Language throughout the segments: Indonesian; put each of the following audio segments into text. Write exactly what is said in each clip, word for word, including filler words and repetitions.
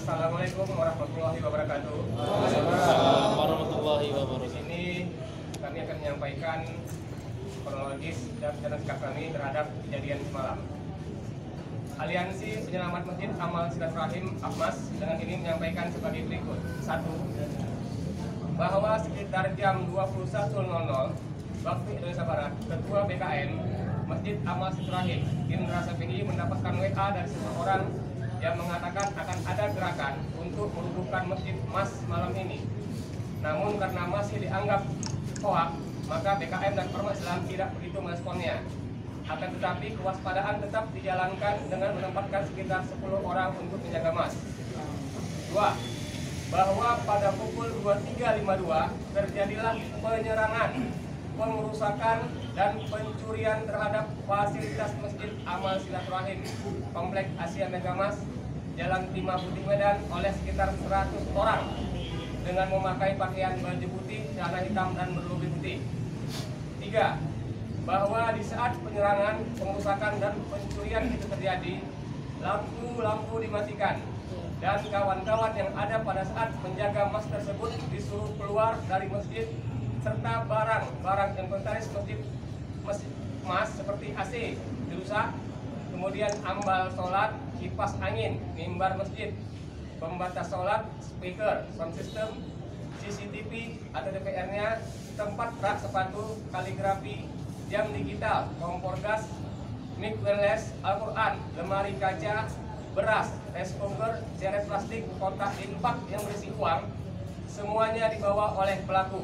Assalamualaikum warahmatullahi wabarakatuh. Waalaikumsalam warahmatullahi wabarakatuh. Di sini kami akan menyampaikan kronologis dan cara sikap kami terhadap kejadian semalam. Aliansi Penyelamat Masjid Amal Silaturahim (APMAS) dengan ini menyampaikan sebagai berikut. Satu, bahwa sekitar jam dua puluh satu nol nol waktu Indonesia Barat, Ketua B K M Masjid Amal Silaturahim Indra Safii mendapatkan W A dari seseorang yang mengatakan akan ada gerakan untuk merubuhkan Masjid Mas malam ini. Namun karena masih dianggap hoak, maka B K M dan Ormas Islam tidak begitu meresponnya. Akan tetapi kewaspadaan tetap dijalankan dengan menempatkan sekitar sepuluh orang untuk menjaga Mas. Dua, bahwa pada pukul dua puluh tiga lima puluh dua terjadilah penyerangan, pengerusakan dan pencurian terhadap fasilitas Masjid Amal Silaturahim Komplek Asia Megamas Jalan Timah Putih Medan oleh sekitar seratus orang dengan memakai pakaian baju putih, celana hitam dan berlubang putih. Tiga, bahwa di saat penyerangan, pengerusakan dan pencurian itu terjadi, lampu-lampu dimatikan dan kawan-kawan yang ada pada saat menjaga mas tersebut disuruh keluar dari masjid, serta barang-barang inventaris masjid, masjid mas seperti A C dirusak, kemudian ambal sholat, kipas angin, mimbar masjid, pembatas sholat, speaker, sound system, C C T V atau D V R-nya, tempat rak sepatu, kaligrafi, jam digital, kompor gas, mic wireless, Al-Quran, lemari kaca, beras, rice cooker, ceret plastik, kotak infak yang berisi uang, semuanya dibawa oleh pelaku.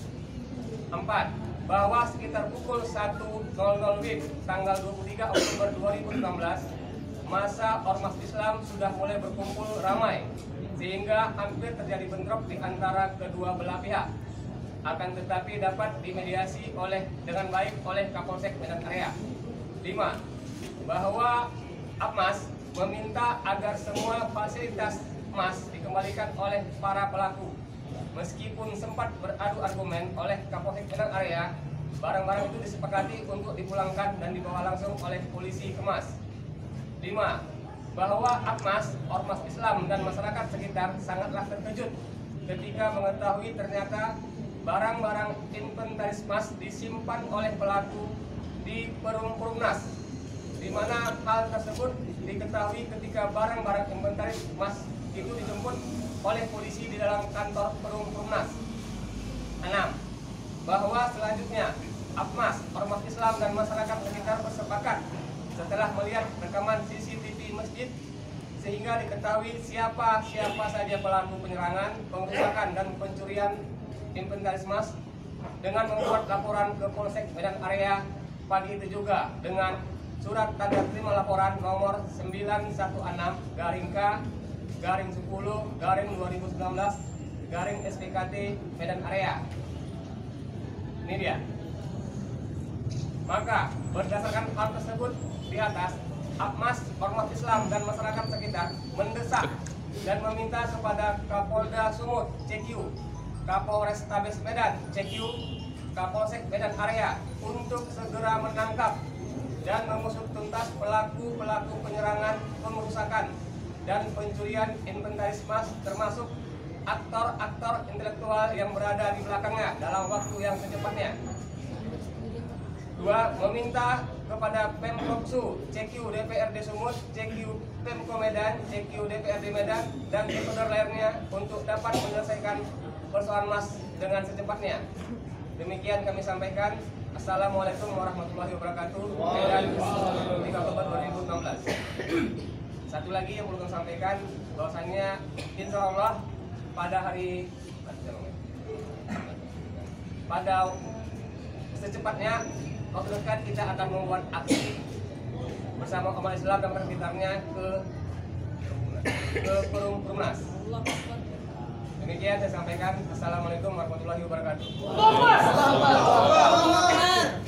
Empat, bahwa sekitar pukul satu nol nol W I B tanggal dua puluh tiga Oktober dua ribu enam belas, masa Ormas Islam sudah mulai berkumpul ramai sehingga hampir terjadi bentrok di antara kedua belah pihak. Akan tetapi dapat dimediasi oleh dengan baik oleh Kapolsek Medan Area. Lima, bahwa APMAS meminta agar semua fasilitas Mas dikembalikan oleh para pelaku. Meskipun sempat beradu argumen oleh Kapolsek Medan Area, barang-barang itu disepakati untuk dipulangkan dan dibawa langsung oleh polisi ke Mas. Lima, bahwa APMAS, Ormas Islam dan masyarakat sekitar sangatlah terkejut ketika mengetahui ternyata barang-barang inventaris Mas disimpan oleh pelaku di Perum Perumnas, di mana hal tersebut diketahui ketika barang-barang inventaris Mas itu dijemput oleh polisi di dalam kantor Perum Perumnas. Enam, bahwa selanjutnya APMAS, Ormas Islam dan masyarakat sekitar bersepakat setelah melihat rekaman C C T V masjid sehingga diketahui siapa siapa saja pelaku penyerangan, pengerusakan dan pencurian inventaris Mas dengan membuat laporan ke Polsek Medan Area pagi itu juga dengan surat tanda terima laporan nomor sembilan satu enam garing K garing sepuluh garing dua ribu sembilan belas garing S P K T Medan Area. Ini dia. Maka berdasarkan hal tersebut di atas, APMAS, Ormas Islam dan masyarakat sekitar mendesak dan meminta kepada Kapolda Sumut C Q, Kapolrestabes Medan C Q, Kapolsek Medan Area untuk segera menangkap dan mengusut tuntas pelaku-pelaku penyerangan, pengerusakan dan pencurian inventaris Mas, termasuk aktor-aktor intelektual yang berada di belakangnya dalam waktu yang secepatnya. Dua, meminta kepada Pemprov Su, C Q D P R D Sumut, C Q Pemko Medan, C Q D P R D Medan dan stakeholder lainnya untuk dapat menyelesaikan persoalan Mas dengan secepatnya. Demikian kami sampaikan. Assalamualaikum warahmatullahi wabarakatuh. Medan tiga Oktober dua ribu enam belas. Satu lagi yang perlu kami sampaikan, bahwasannya insya Allah pada hari pada secepatnya waktu dekat kita akan membuat aksi bersama umat Islam dan sekitarnya ke ke Perum Perumnas. Demikian saya sampaikan. Assalamualaikum warahmatullahi wabarakatuh.